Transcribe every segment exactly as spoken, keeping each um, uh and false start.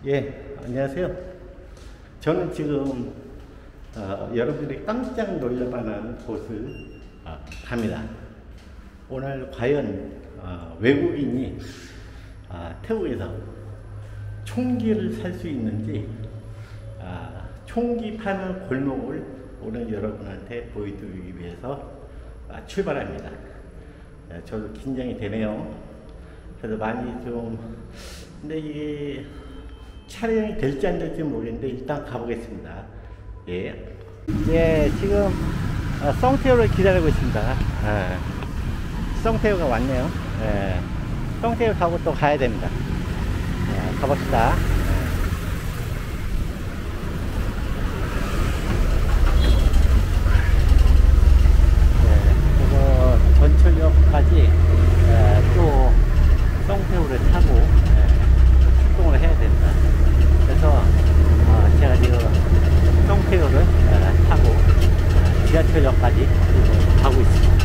예, 안녕하세요. 저는 지금 어, 여러분들이 깜짝 놀랄만한 곳을 어, 갑니다. 오늘 과연 어, 외국인이 어, 태국에서 총기를 살 수 있는지 어, 총기 파는 골목을 오늘 여러분한테 보여드리기 위해서 어, 출발합니다. 어, 저도 긴장이 되네요. 그래서 많이 좀 근데 이게 촬영이 될지 안 될지 모르겠는데 일단 가보겠습니다. 예. 예, 지금 어, 썽태우를 기다리고 있습니다. 아, 썽태우가 왔네요. 예. 썽태우 타고 또 가야 됩니다. 예, 가봅시다. 예, 그거 전철역까지 예, 또 썽태우를 타고 예, 출동을 해야 된다. 그래서 어, 제가 지금 썽태우를 어, 타고 어, 지하철역까지 가고 있습니다.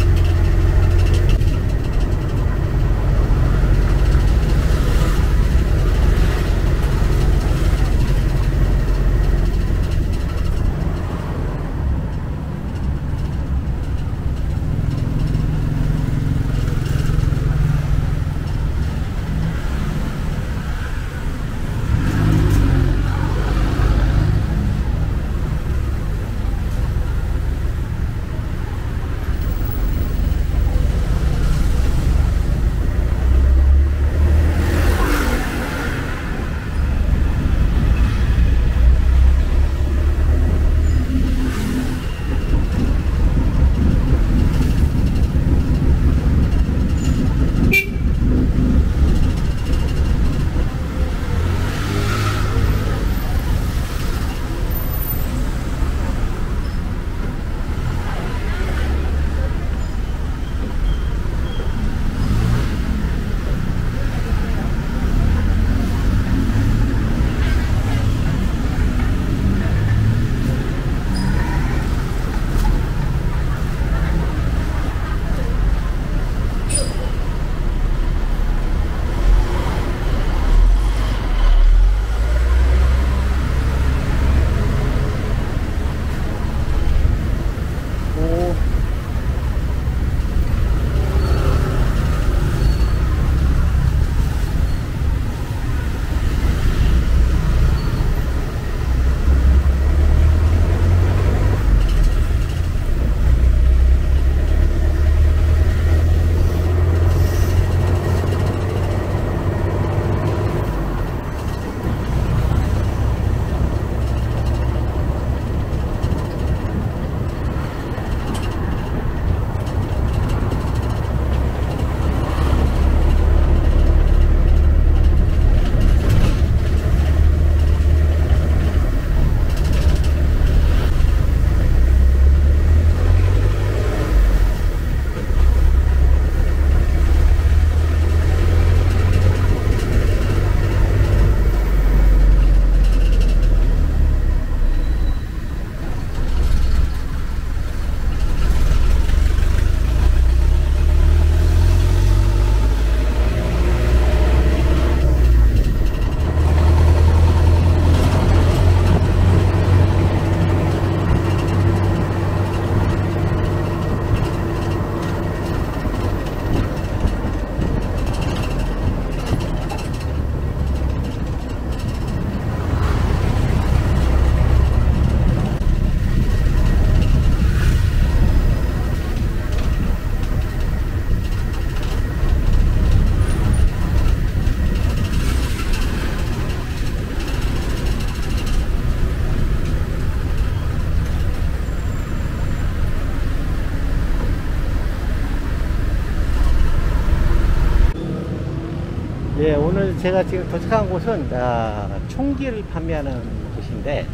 예, 오늘 제가 지금 도착한 곳은 아, 총기를 판매하는 곳인데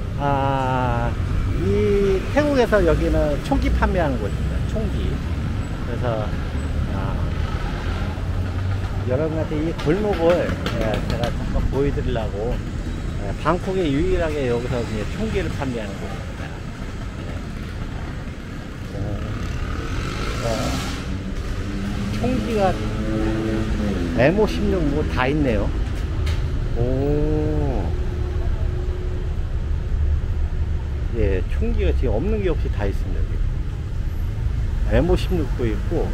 아, 이 태국에서 여기는 총기 판매하는 곳입니다. 총기. 그래서 아, 여러분한테 이 골목을 예, 제가 잠깐 보여드리려고 예, 방콕에 유일하게 여기서 이제 총기를 판매하는 곳입니다. 예. 어, 어, 총기가 엠 오십육 뭐 다 있네요. 오. 총기가 지금 없는 게 없이 다 있습니다. 여기. 엠 오십육도 있고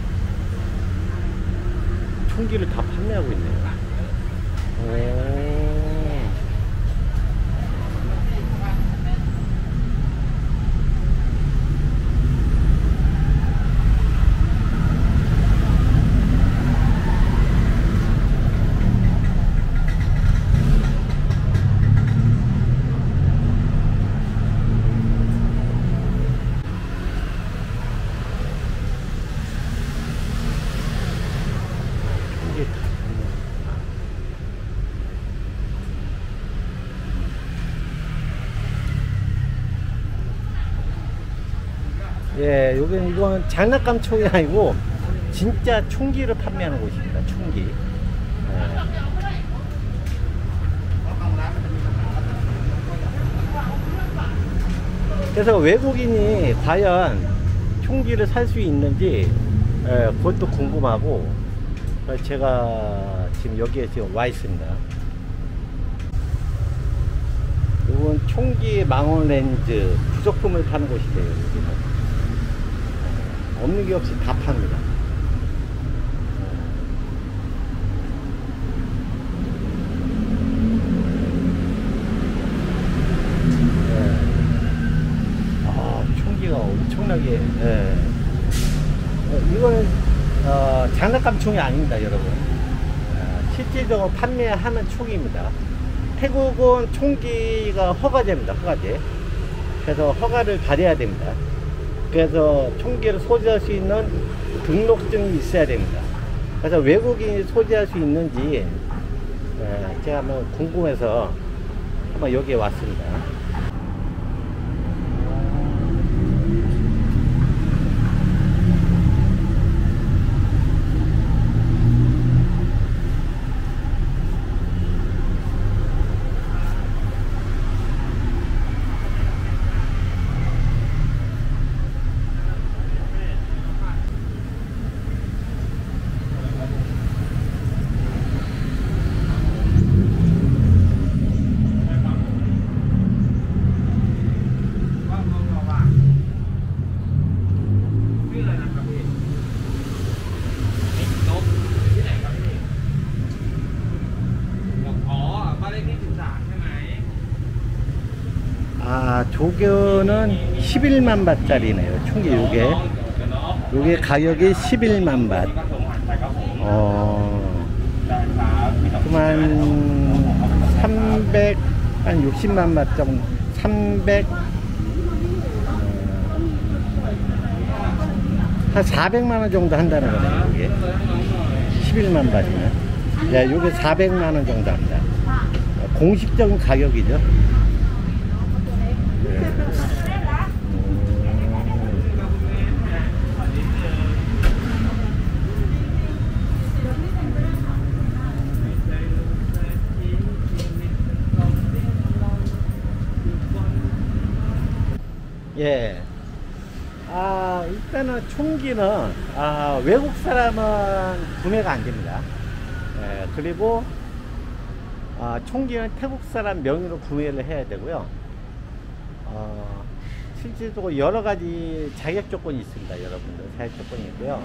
총기를 다 판매하고 있네요. 오. 예, 여기는 이건 장난감 총이 아니고 진짜 총기를 판매하는 곳입니다. 총기. 예. 그래서 외국인이 과연 총기를 살 수 있는지 예, 그것도 궁금하고 제가 지금 여기에 지금 와 있습니다. 이건 총기 망원 렌즈 부속품을 파는 곳이래요. 여기는. 없는 게 없이 다 팝니다. 네. 아, 총기가 엄청나게. 네. 이거는 어, 장난감 총이 아닙니다, 여러분. 어, 실질적으로 판매하는 총입니다. 태국은 총기가 허가제입니다, 허가제. 그래서 허가를 받아야 됩니다. 그래서 총기를 소지할 수 있는 등록증이 있어야 됩니다. 그래서 외국인이 소지할 수 있는지 제가 한번 궁금해서 한번 여기에 왔습니다. 아, 조교는 십일만 바짜리네요. 총기 요게 요게 가격이 십일만 바. 어, 그만 삼백, 한 육십만 바 정도, 삼백, 한 사백만 원 정도 한다는 거네요. 요게 십일만 바이면. 야, 요게 사백만 원 정도 한다. 공식적인 가격이죠. 예. 아, 일단은 총기는 아, 외국 사람은 구매가 안 됩니다. 예, 그리고 아, 총기는 태국 사람 명의로 구매를 해야 되고요. 어, 실질적으로 여러 가지 자격 조건이 있습니다. 여러분들 자격 조건이 있고요.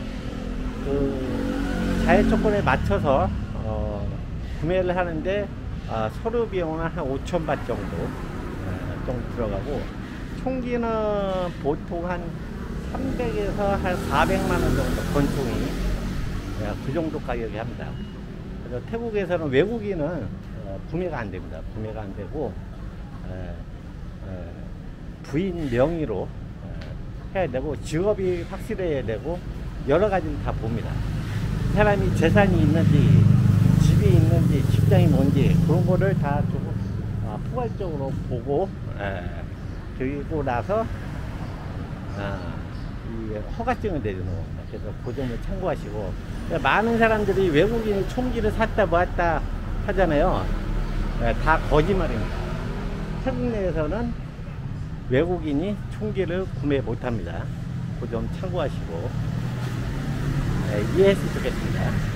그 자격 조건에 맞춰서 어, 구매를 하는데 아, 서류 비용은 한 오천 바 정도 어, 정도 들어가고, 총기는 보통 한 삼백에서 한 사백만 원 정도 권총이 예, 그 정도 가격이 합니다. 그래서 태국에서는 외국인은 어, 구매가 안 됩니다. 구매가 안 되고 에, 에, 부인 명의로 에, 해야 되고, 직업이 확실해야 되고, 여러 가지를 다 봅니다. 사람이 재산이 있는지, 집이 있는지, 직장이 뭔지, 그런 거를 다 조금 어, 포괄적으로 보고 에, 그리고 나서 아, 이 허가증을 내주는 겁니다. 그래서 그 점을 참고하시고, 많은 사람들이 외국인이 총기를 샀다 모았다 하잖아요. 네, 다 거짓말입니다. 태국 내에서는 외국인이 총기를 구매 못합니다. 그 점 참고하시고 네, 이해했으면 좋겠습니다.